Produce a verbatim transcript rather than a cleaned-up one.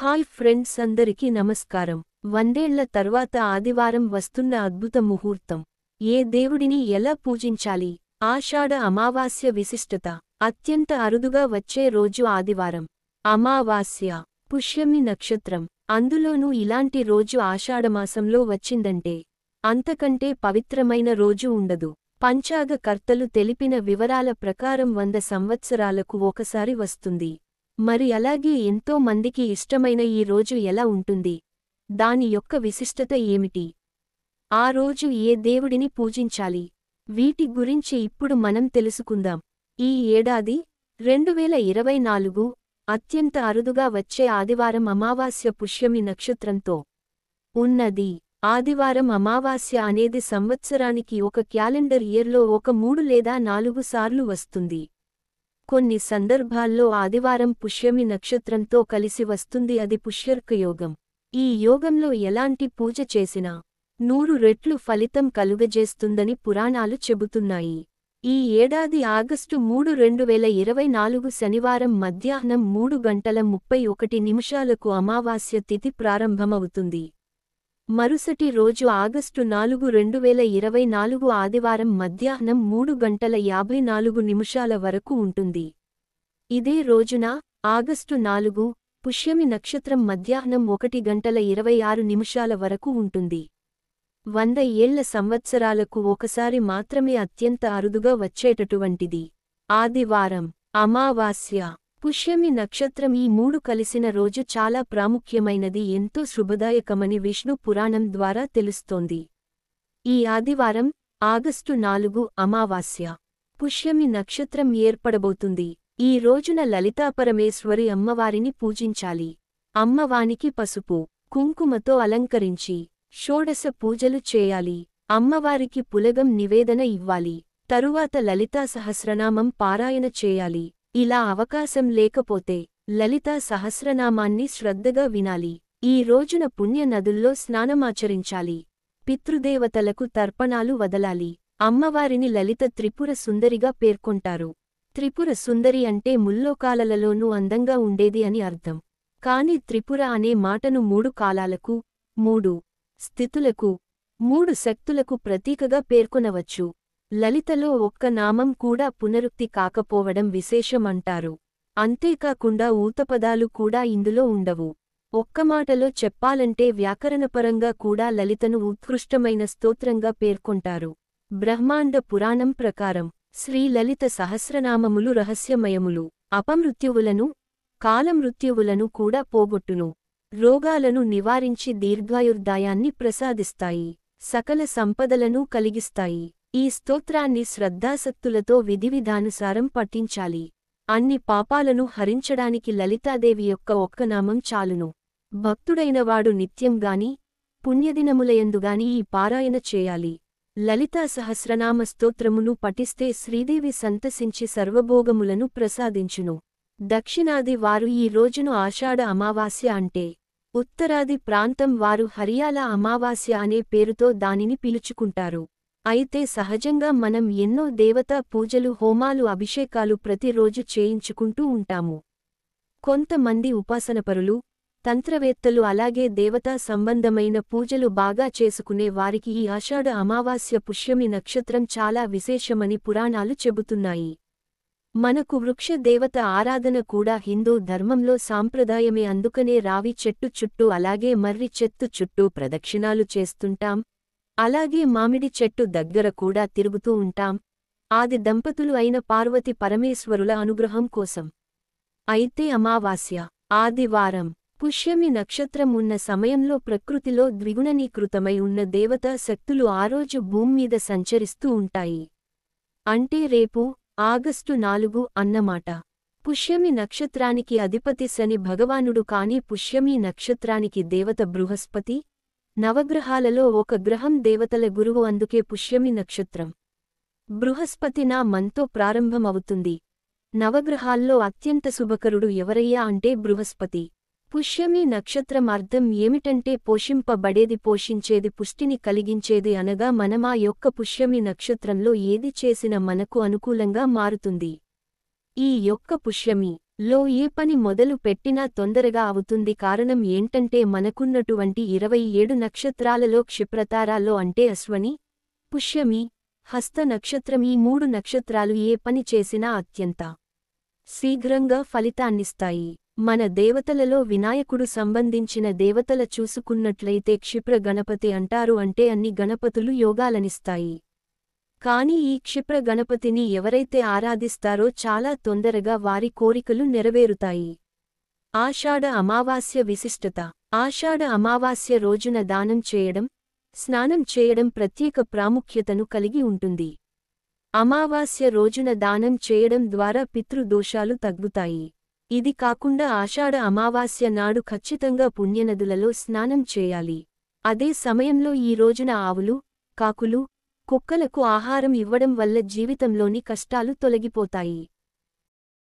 Hi friends, అందరికీ నమస్కారం. వందేళ్ల తర్వాత ఆదివారం వస్తున్న అద్భుత ముహూర్తం. ఏ దేవుడిని ఎలా పూజించాలి? ఆషాఢ అమావాస్య విశిష్టత. అత్యంత అరుదుగా వచ్చే రోజు ఆదివారం. అమావాస్య, పుష్యమి నక్షత్రం. అందులోనూ ఇలాంటి రోజు ఆషాఢమాసంలో వచ్చిందంటే అంతకంటే పవిత్రమైన రోజు ఉండదు. పంచాగ కర్తలు తెలిపిన వివరాల ప్రకారం వంద సంవత్సరాలకు ఒకసారి వస్తుంది. మరి అలాగే ఎంతో మందికి ఇష్టమైన ఈ రోజు ఎలా ఉంటుంది? దాని యొక్క విశిష్టత ఏమిటి? ఆ రోజు ఏ దేవుడిని పూజించాలి? వీటి గురించి ఇప్పుడు మనం తెలుసుకుందాం. ఈ ఏడాది రెండు వేల ఇరవై నాలుగు అత్యంత అరుదుగా వచ్చే ఆదివారం అమావాస్య పుష్యమి నక్షత్రంతో ఉన్నది. ఆదివారం అమావాస్య అనేది సంవత్సరానికి ఒక క్యాలెండర్ ఇయర్లో ఒక మూడు లేదా నాలుగు సార్లు వస్తుంది. కొన్ని సందర్భాల్లో ఆదివారం పుష్యమి నక్షత్రంతో కలిసి వస్తుంది. అది పుష్యర్క యోగం. ఈ యోగంలో ఎలాంటి పూజ చేసినా నూరు రెట్లు ఫలితం కలుగజేస్తుందని పురాణాలు చెబుతున్నాయి. ఈ ఏడాది ఆగస్టు మూడు రెండు వేల ఇరవై నాలుగు శనివారం మధ్యాహ్నం మూడు గంటల ముప్పై ఒకటి నిమిషాలకు అమావాస్య తిథి ప్రారంభమవుతుంది. మరుసటి రోజు ఆగస్టు నాలుగు రెండు వేల ఇరవై నాలుగు ఆదివారం మధ్యాహ్నం మూడు గంటల యాభై నాలుగు నిమిషాల వరకు ఉంటుంది. ఇదే రోజున ఆగస్టు నాలుగు పుష్యమి నక్షత్రం మధ్యాహ్నం ఒకటి గంటల ఇరవై ఆరు నిమిషాల వరకు ఉంటుంది. వంద ఏళ్ల సంవత్సరాలకు ఒకసారి మాత్రమే అత్యంత అరుదుగా వచ్చేటటువంటిది ఆదివారం అమావాస్య పుష్యమి నక్షత్రం. ఈ మూడు కలిసిన రోజు చాలా ప్రాముఖ్యమైనది, ఎంతో శుభదాయకమని విష్ణు పురాణం ద్వారా తెలుస్తోంది. ఈ ఆదివారం ఆగస్టు నాలుగు అమావాస్య పుష్యమి నక్షత్రం ఏర్పడబోతుంది. ఈ రోజున లలితాపరమేశ్వరి అమ్మవారిని పూజించాలి. అమ్మవానికి పసుపు కుంకుమతో అలంకరించి షోడశ పూజలు చేయాలి. అమ్మవారికి పులగం నివేదన ఇవ్వాలి. తరువాత లలితా సహస్రనామం పారాయణ చేయాలి. ఇలా అవకాశం లేకపోతే లలితా సహస్రనామాన్ని శ్రద్ధగా వినాలి. ఈ రోజున పుణ్య నదుల్లో స్నానమాచరించాలి. పితృదేవతలకు తర్పణాలు వదలాలి. అమ్మవారిని లలిత త్రిపుర సుందరిగా పేర్కొంటారు. త్రిపుర సుందరి అంటే ముల్లోకాలలలోనూ అందంగా ఉండేది అని అర్థం. కాని త్రిపుర అనే మాటను మూడు కాలాలకు, మూడు స్థితులకు, మూడు శక్తులకు ప్రతీకగా పేర్కొనవచ్చు. లలితలో ఒక్క నామం కూడా పునరుక్తి కాకపోవడం విశేషమంటారు. అంతేకాకుండా ఊతపదాలు కూడా ఇందులో ఉండవు. ఒక్కమాటలో చెప్పాలంటే వ్యాకరణపరంగా కూడా లలితను ఉత్కృష్టమైన స్తోత్రంగా పేర్కొంటారు. బ్రహ్మాండ పురాణం ప్రకారం శ్రీ లలిత సహస్రనామములు రహస్యమయములు. అపమృత్యువులను, కాలమృత్యువులను కూడా పోగొట్టును. రోగాలను నివారించి దీర్ఘాయుర్దాయాన్ని ప్రసాదిస్తాయి. సకల సంపదలను కలిగిస్తాయి. ఈ స్తోత్రాన్ని శ్రద్ధాసక్తులతో విధివిధానుసారం పఠించాలి. అన్ని పాపాలను హరించడానికి లలితాదేవి యొక్క ఒక్క నామం చాలును. భక్తుడైనవాడు నిత్యంగాని పుణ్యదినములయందుగాని ఈ పారాయణ చేయాలి. లలితా సహస్రనామ స్తోత్రమును పఠిస్తే శ్రీదేవి సంతసించి సర్వభోగములను ప్రసాదించును. దక్షిణాది వారు ఈ రోజును ఆషాఢ అమావాస్య అంటే, ఉత్తరాది ప్రాంతం వారు హరియాల అమావాస్య అనే పేరుతో దానిని పిలుచుకుంటారు. అయితే సహజంగా మనం ఎన్నో దేవతా పూజలు, హోమాలు, అభిషేకాలు ప్రతిరోజు చేయించుకుంటూ ఉంటాము. కొంతమంది ఉపాసనపరులు, తంత్రవేత్తలు అలాగే దేవతా సంబంధమైన పూజలు బాగా చేసుకునే వారికి ఈ ఆషాఢ అమావాస్య పుష్యమి నక్షత్రం చాలా విశేషమని పురాణాలు చెబుతున్నాయి. మనకు వృక్ష దేవత ఆరాధన కూడా హిందూ ధర్మంలో సాంప్రదాయమే. అందుకనే రావి చెట్టు చుట్టూ అలాగే మర్రి చెట్టు చుట్టూ ప్రదక్షిణాలు చేస్తుంటాం. అలాగే మామిడి చెట్టు దగ్గర కూడా తిరుగుతూ ఉంటాం, ఆది దంపతులు అయిన పార్వతి పరమేశ్వరుల అనుగ్రహం కోసం. అయితే అమావాస్య ఆదివారం పుష్యమి నక్షత్రం ఉన్న సమయంలో ప్రకృతిలో ద్విగుణీకృతమై ఉన్న దేవతా శక్తులు ఆ రోజు భూమ్మీద సంచరిస్తూ ఉంటాయి. అంటే రేపు ఆగస్టు నాలుగు అన్నమాట. పుష్యమి నక్షత్రానికి అధిపతి శని భగవానుడు, కాని పుష్యమి నక్షత్రానికి దేవత బృహస్పతి. నవగ్రహాలలో ఒక గ్రహం దేవతల గురువు, అందుకే పుష్యమి నక్షత్రం బృహస్పతి నా మంతో ప్రారంభమవుతుంది. నవగ్రహాల్లో అత్యంత శుభకరుడు ఎవరయ్యా అంటే బృహస్పతి. పుష్యమి నక్షత్రం అర్థం ఏమిటంటే పోషింపబడేది, పోషించేది, పుష్టిని కలిగించేది అనగా మనమా యొక్క పుష్యమి నక్షత్రంలో ఏది చేసినా మనకు అనుకూలంగా మారుతుంది. ఈ యొక్క పుష్యమి లో ఏ పని మొదలు పెట్టినా తొందరగా అవుతుంది. కారణం ఏంటంటే మనకున్నటువంటి ఇరవై ఏడు నక్షత్రాలలో క్షిప్రతారాలో అంటే అశ్వని, పుష్యమి, హస్త నక్షత్రం ఈ మూడు నక్షత్రాలు ఏ పని చేసినా అత్యంత శీఘ్రంగా ఫలితాన్నిస్తాయి. మన దేవతలలో వినాయకుడు సంబంధించిన దేవతల చూసుకున్నట్లయితే క్షిప్ర గణపతి అంటారు. అంటే అన్ని గణపతులు యోగాలనిస్తాయి. కాని ఈ క్షిప్ర గణపతిని ఎవరైతే ఆరాధిస్తారో చాలా తొందరగా వారి కోరికలు నెరవేరుతాయి. ఆషాఢ అమావాస్య విశిష్టత. ఆషాఢ అమావాస్య రోజున దానం చేయడం, స్నానం చేయడం ప్రత్యేక ప్రాముఖ్యతను కలిగి ఉంటుంది. అమావాస్య రోజున దానం చేయడం ద్వారా పితృదోషాలు తగ్గుతాయి. ఇది కాకుండా ఆషాఢ అమావాస్య నాడు ఖచ్చితంగా పుణ్యనదులలో స్నానం చేయాలి. అదే సమయంలో ఈ రోజున ఆవులు, కాకులు, కుక్కలకు ఆహారం ఇవ్వడం వల్ల జీవితంలోని కష్టాలు తొలగిపోతాయి.